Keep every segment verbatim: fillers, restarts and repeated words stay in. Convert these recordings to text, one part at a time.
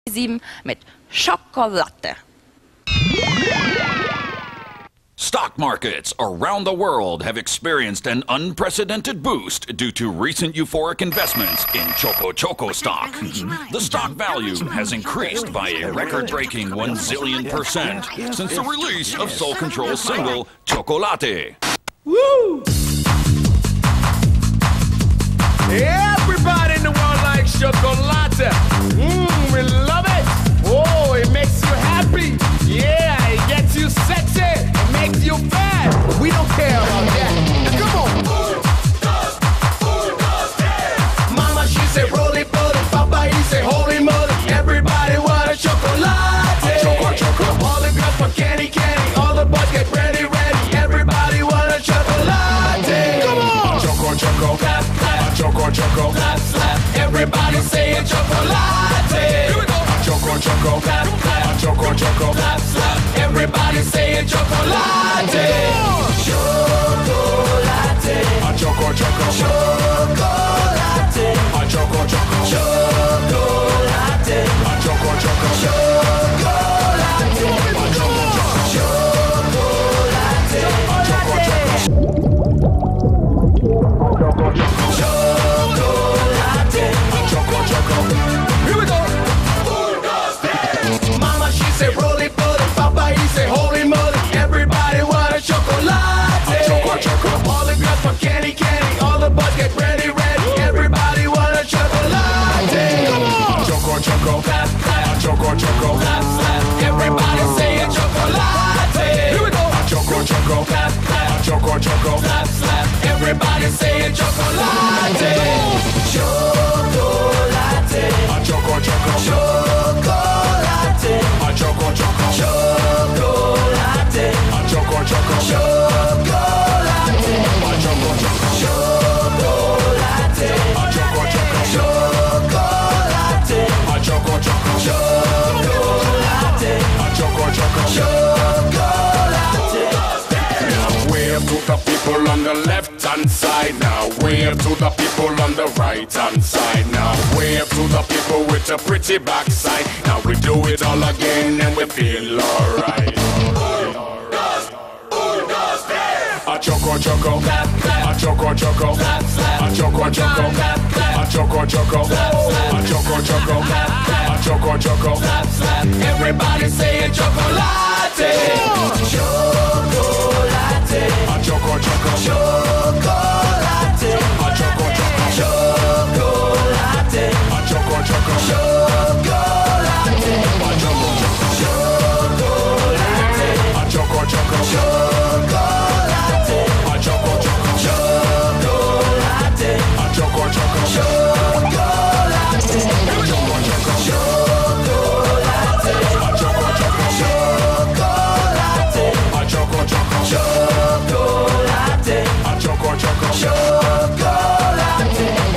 sieben mit Schokolade. Stock markets around the world have experienced an unprecedented boost due to recent euphoric investments in Choco Choco stock. The stock value has increased by a record-breaking one zillion percent since the release of Soul Control's single, Chocolate. Woo! Everybody in the world likes chocolate. Mmm, we love it. Oh, it makes you happy. Yeah, it gets you sexy. It makes you fat. We don't care about that. Now come on. Uno, dos, uno, dos, tres. Mama, she said roll it, roll it. Papa, he said holy moly. Everybody want a chocolate. A choco, choco. All the girls want candy, candy. All the boys get ready, ready. Everybody want a chocolate. Come on. A choco, choco. Clap, clap. A choco, choco. Clap, slap. Everybody say a chocolate. Here we go. A choco, choco. Clap, clap. A choco, choco. Clap, slap. Everybody say a chocolate. Chocolate. A choco, choco. Chocolate. A choco, choco. Chocolate. A choco, choco. Chocolate. A choco, chocolate. Here we go. Mama, she said roll it, roll it. Papa, he said holy moly. Everybody want a chocolate. A choco, choco. All the girls want candy, candy. All the boys get ready, ready. Everybody want a chocolate. Come on. A choco, choco. Clap, clap. A choco, choco. Clap, slap. Everybody say a chocolate. Here we go. A choco, choco. Clap, clap. A choco, choco. Clap, slap. Everybody say a chocolate. Chocolate. A choco, choco. Chocolate. A choco, choco. Chocolate. A choco, choco. Chocolate. A choco, choco. Chocolate. A choco, choco. Chocolate. A choco, choco. Chocolate. A choco, choco. Chocolate. Now wave to the people on the left hand side. Now wave to the people on the right hand side. Now wave to the people with a pretty backside. Now we do it all again and we feel alright. A choco choco, clap clap. A choco choco, clap clap. A choco choco, clap clap. A choco choco, clap clap. A choco choco, clap clap. A choco choco, clap clap. Everybody say a chocolate. Chocolate. A choco choco, chocolate. A choco choco, chocolate. A choco choco, chocolate. A choco choco, chocolate. A choco choco, chocolate. A choco choco, chocolate. A choco choco, chocolate. A choco choco, chocolate. A choco choco, chocolate. A choco choco, chocolate. A choco choco, chocolate. A choco choco, chocolate.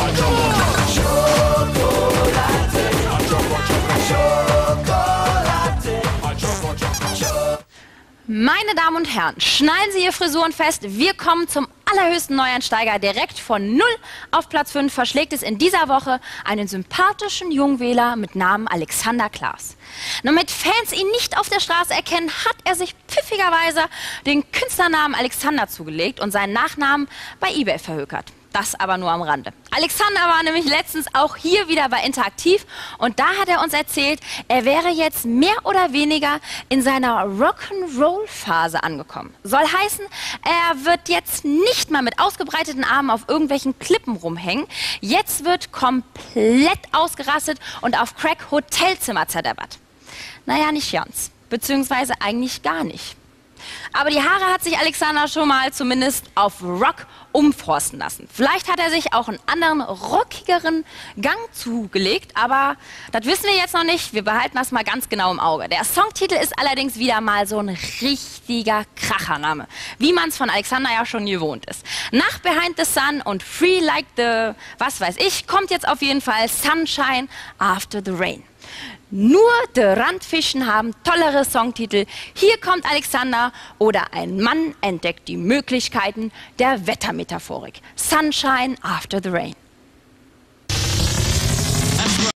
A choco choco. Meine Damen und Herren, schnallen Sie Ihre Frisuren fest. Wir kommen zum allerhöchsten Neueinsteiger. Direkt von null auf Platz fünf verschlägt es in dieser Woche einen sympathischen Jungwähler mit Namen Alexander Klaas. Damit Fans ihn nicht auf der Straße erkennen, hat er sich pfiffigerweise den Künstlernamen Alexander zugelegt und seinen Nachnamen bei eBay verhökert. Das aber nur am Rande. Alexander war nämlich letztens auch hier wieder bei Interaktiv und da hat er uns erzählt, er wäre jetzt mehr oder weniger in seiner Rock'n'Roll-Phase angekommen. Soll heißen, er wird jetzt nicht mal mit ausgebreiteten Armen auf irgendwelchen Klippen rumhängen. Jetzt wird komplett ausgerastet und auf Crack Hotelzimmer zerdeppert. Naja, nicht ganz. Beziehungsweise eigentlich gar nicht. Aber die Haare hat sich Alexander schon mal zumindest auf Rock umforsten lassen. Vielleicht hat er sich auch einen anderen, rockigeren Gang zugelegt, aber das wissen wir jetzt noch nicht. Wir behalten das mal ganz genau im Auge. Der Songtitel ist allerdings wieder mal so ein richtiger Krachername, wie man es von Alexander ja schon gewohnt ist. Nach Behind the Sun und Free Like the, was weiß ich, kommt jetzt auf jeden Fall Sunshine After the Rain. Nur die Randfischen haben tollere Songtitel. Hier kommt Alexander oder ein Mann entdeckt die Möglichkeiten der Wettermetaphorik. Sunshine After the Rain.